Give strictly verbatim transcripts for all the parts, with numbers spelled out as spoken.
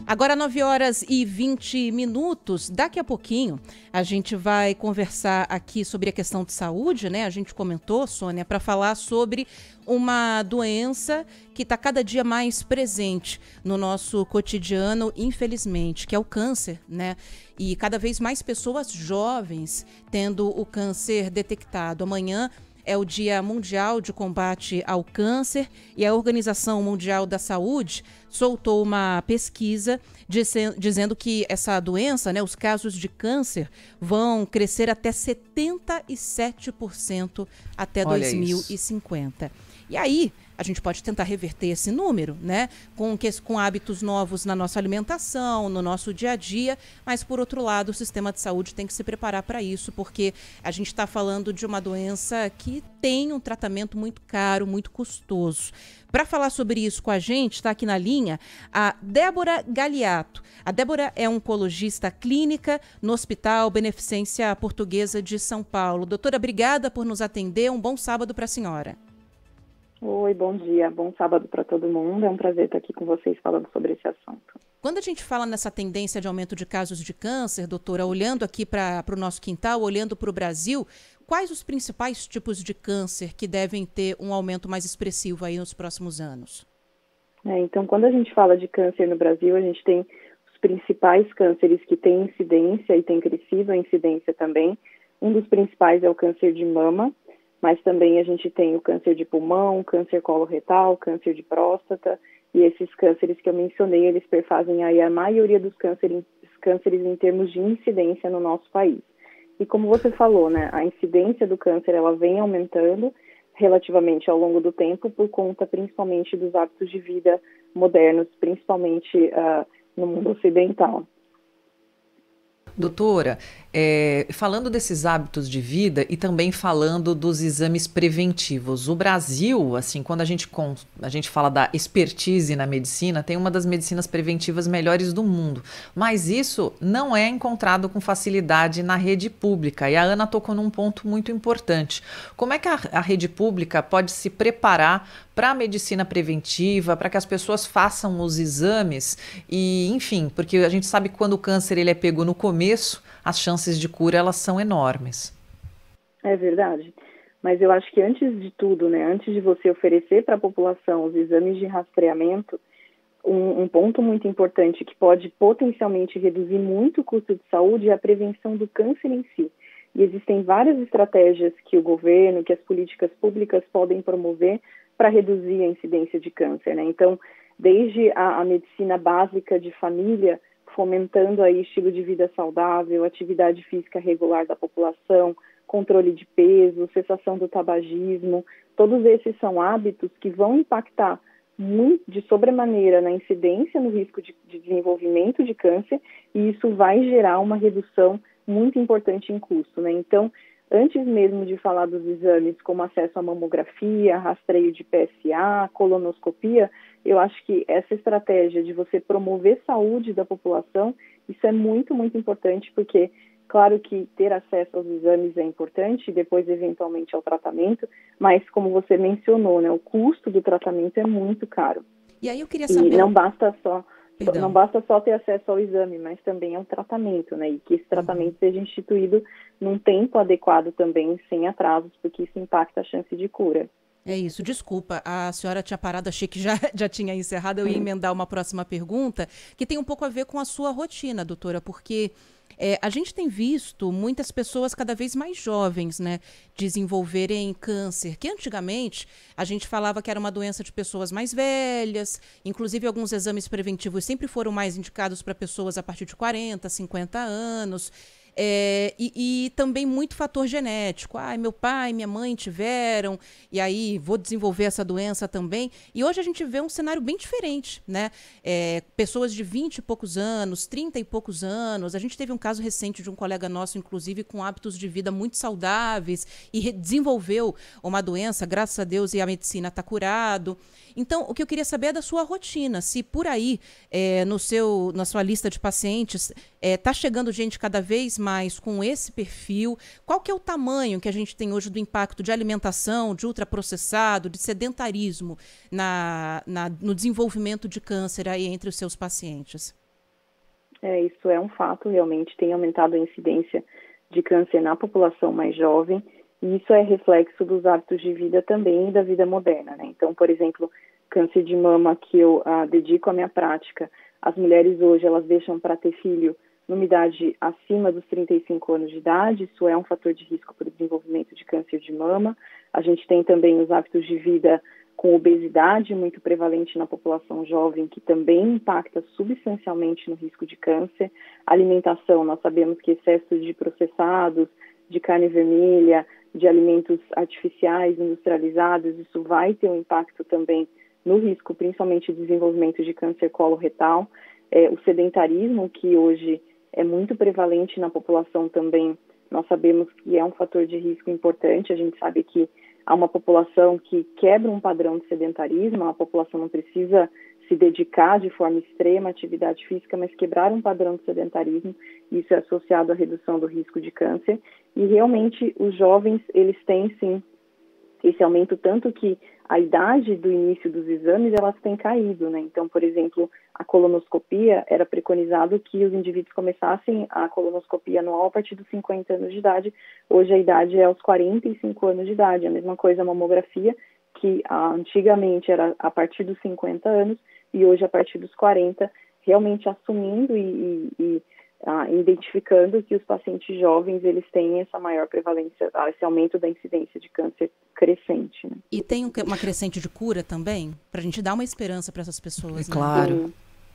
Agora nove horas e vinte minutos, daqui a pouquinho a gente vai conversar aqui sobre a questão de saúde, né? A gente comentou, Sônia, para falar sobre uma doença que está cada dia mais presente no nosso cotidiano, infelizmente, que é o câncer, né? E cada vez mais pessoas jovens tendo o câncer detectado. Amanhã é o Dia Mundial de Combate ao Câncer e a Organização Mundial da Saúde soltou uma pesquisa dizendo que essa doença, né, os casos de câncer, vão crescer até setenta e sete por cento até Olha dois mil e isso. cinquenta. E aí, a gente pode tentar reverter esse número, né? Com, que, com hábitos novos na nossa alimentação, no nosso dia a dia, mas, por outro lado, o sistema de saúde tem que se preparar para isso, porque a gente está falando de uma doença que tem um tratamento muito caro, muito custoso. Para falar sobre isso com a gente, está aqui na linha a Débora Galiato. A Débora é oncologista clínica no Hospital Beneficência Portuguesa de São Paulo. Doutora, obrigada por nos atender. Um bom sábado para a senhora. Oi, bom dia, bom sábado para todo mundo. É um prazer estar aqui com vocês falando sobre esse assunto. Quando a gente fala nessa tendência de aumento de casos de câncer, doutora, olhando aqui para o nosso quintal, olhando para o Brasil, quais os principais tipos de câncer que devem ter um aumento mais expressivo aí nos próximos anos? É, então, quando a gente fala de câncer no Brasil, a gente tem os principais cânceres que têm incidência e têm crescido a incidência também. Um dos principais é o câncer de mama, mas também a gente tem o câncer de pulmão, câncer coloretal, câncer de próstata, e esses cânceres que eu mencionei, eles perfazem aí a maioria dos cânceres, cânceres em termos de incidência no nosso país. E como você falou, né, a incidência do câncer, ela vem aumentando relativamente ao longo do tempo por conta principalmente dos hábitos de vida modernos, principalmente uh, no mundo ocidental. Doutora, é, falando desses hábitos de vida e também falando dos exames preventivos, o Brasil, assim, quando a gente, com, a gente fala da expertise na medicina, tem uma das medicinas preventivas melhores do mundo, mas isso não é encontrado com facilidade na rede pública, e a Ana tocou num ponto muito importante. Como é que a, a rede pública pode se preparar para a medicina preventiva, para que as pessoas façam os exames e, enfim, porque a gente sabe que quando o câncer ele é pego no começo, as chances de cura elas são enormes. É verdade, mas eu acho que antes de tudo, né, antes de você oferecer para a população os exames de rastreamento, um, um ponto muito importante que pode potencialmente reduzir muito o custo de saúde é a prevenção do câncer em si. E existem várias estratégias que o governo, que as políticas públicas podem promover para reduzir a incidência de câncer, né? Então, desde a, a medicina básica de família, fomentando aí estilo de vida saudável, atividade física regular da população, controle de peso, cessação do tabagismo, todos esses são hábitos que vão impactar muito, de sobremaneira na incidência no risco de, de desenvolvimento de câncer, e isso vai gerar uma redução muito importante em custo, né? Então, antes mesmo de falar dos exames como acesso à mamografia, rastreio de P S A, colonoscopia, eu acho que essa estratégia de você promover saúde da população, isso é muito, muito importante, porque, claro que ter acesso aos exames é importante, e depois, eventualmente, ao tratamento, mas, como você mencionou, né, o custo do tratamento é muito caro. E aí eu queria saber... E não basta só... Perdão. Não basta só ter acesso ao exame, mas também ao tratamento, né? E que esse tratamento seja instituído num tempo adequado também, sem atrasos, porque isso impacta a chance de cura. É isso, desculpa, a senhora tinha parado, achei que já, já tinha encerrado, eu ia emendar uma próxima pergunta, que tem um pouco a ver com a sua rotina, doutora, porque é, a gente tem visto muitas pessoas cada vez mais jovens, né, desenvolverem câncer, que antigamente a gente falava que era uma doença de pessoas mais velhas, inclusive alguns exames preventivos sempre foram mais indicados para pessoas a partir de quarenta, cinquenta anos. É, e, e também muito fator genético. Ah, meu pai, minha mãe tiveram, e aí vou desenvolver essa doença também. E hoje a gente vê um cenário bem diferente, né? É, pessoas de vinte e poucos anos, trinta e poucos anos. A gente teve um caso recente de um colega nosso, inclusive, com hábitos de vida muito saudáveis e desenvolveu uma doença, graças a Deus, e a medicina está curado. Então, o que eu queria saber é da sua rotina, se por aí, é, no seu, na sua lista de pacientes, está é, chegando gente cada vez mais com esse perfil, qual que é o tamanho que a gente tem hoje do impacto de alimentação, de ultraprocessado, de sedentarismo na, na, no desenvolvimento de câncer aí entre os seus pacientes? É, isso é um fato, realmente tem aumentado a incidência de câncer na população mais jovem, e isso é reflexo dos hábitos de vida também e da vida moderna, né? Então, por exemplo, câncer de mama, que eu ah, dedico à minha prática, as mulheres hoje, elas deixam para ter filho numa idade acima dos trinta e cinco anos de idade, isso é um fator de risco para o desenvolvimento de câncer de mama. A gente tem também os hábitos de vida com obesidade muito prevalente na população jovem, que também impacta substancialmente no risco de câncer. Alimentação, nós sabemos que excesso de processados, de carne vermelha, de alimentos artificiais, industrializados, isso vai ter um impacto também no risco, principalmente do desenvolvimento de câncer coloretal. É, o sedentarismo, que hoje é muito prevalente na população também, nós sabemos que é um fator de risco importante. A gente sabe que há uma população que quebra um padrão de sedentarismo, a população não precisa se dedicar de forma extrema à atividade física, mas quebrar um padrão de sedentarismo, isso é associado à redução do risco de câncer. E realmente os jovens, eles têm sim esse aumento, tanto que a idade do início dos exames, elas têm caído, né? Então, por exemplo, a colonoscopia, era preconizado que os indivíduos começassem a colonoscopia anual a partir dos cinquenta anos de idade. Hoje a idade é aos quarenta e cinco anos de idade. A mesma coisa a mamografia, que ah, antigamente era a partir dos cinquenta anos e hoje a partir dos quarenta, realmente assumindo e, e, e ah, identificando que os pacientes jovens, eles têm essa maior prevalência, esse aumento da incidência de câncer crescente. Né? E tem um, uma crescente de cura também? Para a gente dar uma esperança para essas pessoas, né? Claro. Sim,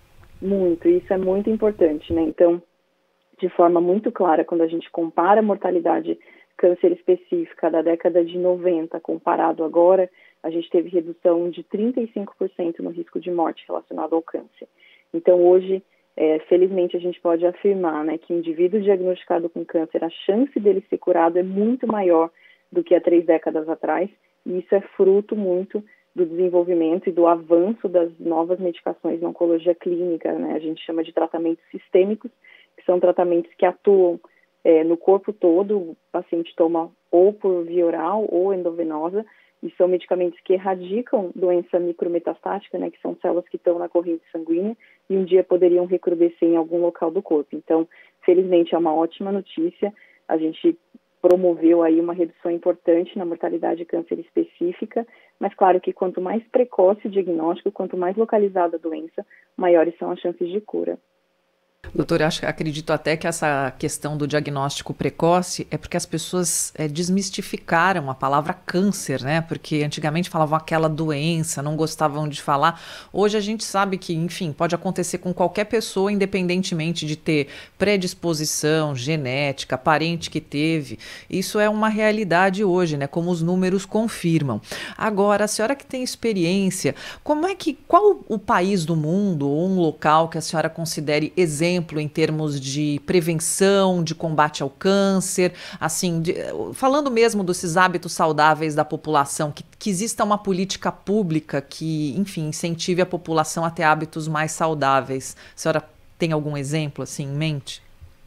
muito, isso é muito importante, né? Então, de forma muito clara, quando a gente compara a mortalidade câncer específica da década de noventa comparado agora, a gente teve redução de trinta e cinco por cento no risco de morte relacionado ao câncer. Então, hoje, é, felizmente, a gente pode afirmar, né, que o indivíduo diagnosticado com câncer, a chance dele ser curado é muito maior do que há três décadas atrás, e isso é fruto muito do desenvolvimento e do avanço das novas medicações na oncologia clínica, né? A gente chama de tratamentos sistêmicos, que são tratamentos que atuam é, no corpo todo, o paciente toma ou por via oral ou endovenosa, e são medicamentos que erradicam doença micrometastática, né, que são células que estão na corrente sanguínea e um dia poderiam recrudescer em algum local do corpo. Então, felizmente, é uma ótima notícia. A gente promoveu aí uma redução importante na mortalidade de câncer específica, mas claro que quanto mais precoce o diagnóstico, quanto mais localizada a doença, maiores são as chances de cura. Doutora, acho, acredito até que essa questão do diagnóstico precoce é porque as pessoas é, desmistificaram a palavra câncer, né? Porque antigamente falavam aquela doença, não gostavam de falar. Hoje a gente sabe que, enfim, pode acontecer com qualquer pessoa, independentemente de ter predisposição genética, parente que teve. Isso é uma realidade hoje, né? Como os números confirmam. Agora, a senhora que tem experiência, como é que, qual o país do mundo ou um local que a senhora considere exemplo em termos de prevenção, de combate ao câncer, assim, de, falando mesmo desses hábitos saudáveis da população, que, que exista uma política pública que, enfim, incentive a população a ter hábitos mais saudáveis. A senhora tem algum exemplo assim em mente?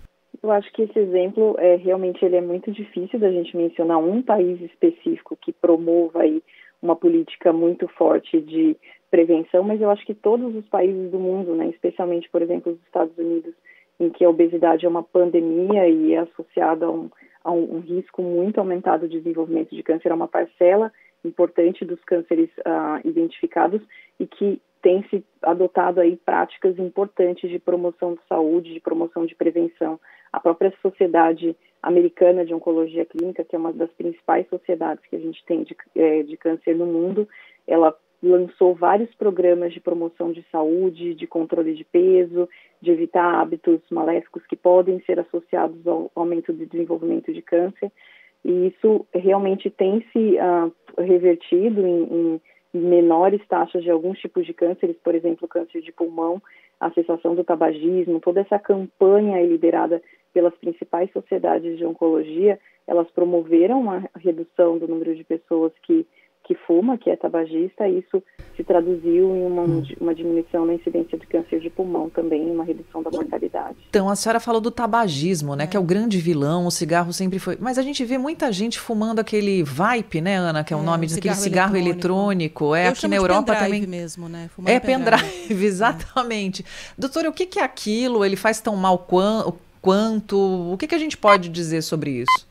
Eu acho que esse exemplo, é, realmente, ele é muito difícil da gente mencionar um país específico que promova aí uma política muito forte de prevenção, mas eu acho que todos os países do mundo, né, especialmente, por exemplo, os Estados Unidos, em que a obesidade é uma pandemia e é associada a um, a um, um risco muito aumentado de desenvolvimento de câncer, é uma parcela importante dos cânceres uh, identificados e que tem se adotado aí práticas importantes de promoção de saúde, de promoção de prevenção. A própria Sociedade Americana de Oncologia Clínica, que é uma das principais sociedades que a gente tem de, de câncer no mundo, ela lançou vários programas de promoção de saúde, de controle de peso, de evitar hábitos maléficos que podem ser associados ao aumento de desenvolvimento de câncer. E isso realmente tem se uh, revertido em, em menores taxas de alguns tipos de cânceres, por exemplo, câncer de pulmão, a cessação do tabagismo, toda essa campanha liderada pelas principais sociedades de oncologia, elas promoveram uma redução do número de pessoas que que que fuma, que é tabagista, e isso se traduziu em uma, hum. uma diminuição na incidência de câncer de pulmão também, uma redução da mortalidade. Então, a senhora falou do tabagismo, né, é. que é o grande vilão, o cigarro sempre foi... Mas a gente vê muita gente fumando aquele vape, né, Ana, que é o é, nome daquele cigarro, cigarro eletrônico. eletrônico. É, Eu aqui na Europa também. Mesmo, né? É pendrive, pendrive exatamente. É. Doutora, o que, que é aquilo? Ele faz tão mal quanto? quanto? O que, que a gente pode dizer sobre isso?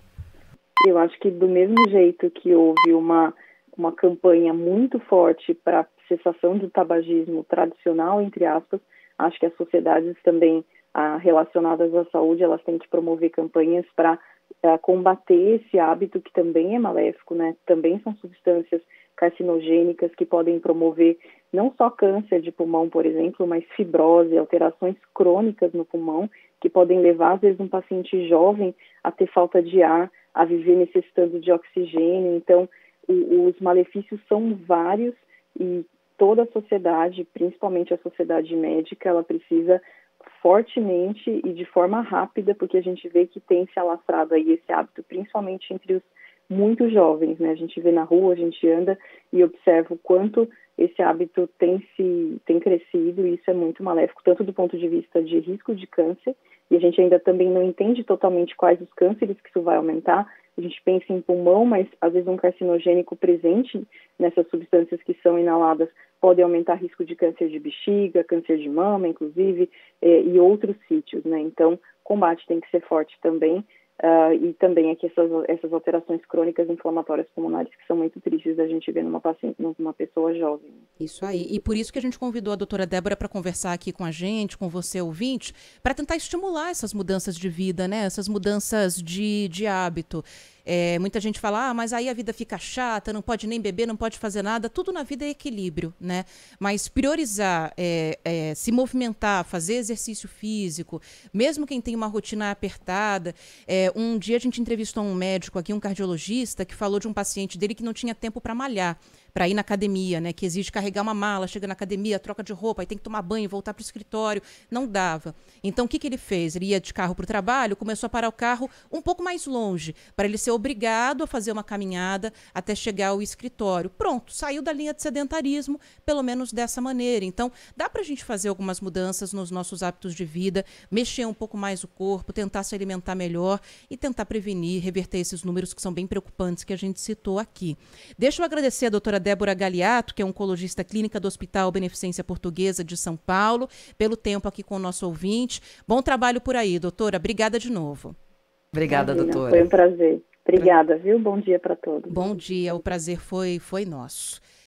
Eu acho que do mesmo jeito que houve uma, uma campanha muito forte para a cessação do tabagismo tradicional, entre aspas, acho que as sociedades também ah, relacionadas à saúde, elas têm que promover campanhas para ah, combater esse hábito que também é maléfico, né? Também são substâncias carcinogênicas que podem promover não só câncer de pulmão, por exemplo, mas fibrose, alterações crônicas no pulmão, que podem levar, às vezes, um paciente jovem a ter falta de ar, a viver necessitando de oxigênio. Então, o, os malefícios são vários e toda a sociedade, principalmente a sociedade médica, ela precisa fortemente e de forma rápida, porque a gente vê que tem se alastrado aí esse hábito, principalmente entre os muito jovens, né? A gente vê na rua, a gente anda e observa o quanto esse hábito tem, se, tem crescido, e isso é muito maléfico, tanto do ponto de vista de risco de câncer, e a gente ainda também não entende totalmente quais os cânceres que isso vai aumentar. A gente pensa em pulmão, mas às vezes um carcinogênico presente nessas substâncias que são inaladas pode aumentar risco de câncer de bexiga, câncer de mama, inclusive, eh, e outros sítios, né? Então, combate tem que ser forte também. Uh, e também aqui essas, essas alterações crônicas inflamatórias pulmonares que são muito tristes da gente ver numa paciente, numa pessoa jovem. Isso aí. E por isso que a gente convidou a doutora Débora para conversar aqui com a gente, com você, ouvinte, para tentar estimular essas mudanças de vida, né? Essas mudanças de, de hábito. É, muita gente fala, ah, mas aí a vida fica chata, não pode nem beber, não pode fazer nada. Tudo na vida é equilíbrio, né? Mas priorizar, é, é, se movimentar, fazer exercício físico, mesmo quem tem uma rotina apertada. É, um dia a gente entrevistou um médico aqui, um cardiologista, que falou de um paciente dele que não tinha tempo para malhar, para ir na academia, né? Que exige carregar uma mala, chega na academia, troca de roupa, aí tem que tomar banho, voltar para o escritório. Não dava. Então, o que, que ele fez? Ele ia de carro para o trabalho, começou a parar o carro um pouco mais longe, para ele ser obrigado a fazer uma caminhada até chegar ao escritório. Pronto, saiu da linha de sedentarismo, pelo menos dessa maneira. Então, dá para a gente fazer algumas mudanças nos nossos hábitos de vida, mexer um pouco mais o corpo, tentar se alimentar melhor e tentar prevenir, reverter esses números que são bem preocupantes que a gente citou aqui. Deixa eu agradecer a doutora Débora Galiato, que é oncologista clínica do Hospital Beneficência Portuguesa de São Paulo, pelo tempo aqui com o nosso ouvinte. Bom trabalho por aí, doutora. Obrigada de novo. Obrigada, Imagina, doutora. Foi um prazer. Obrigada, viu? Bom dia para todos. Bom dia, o prazer foi, foi nosso.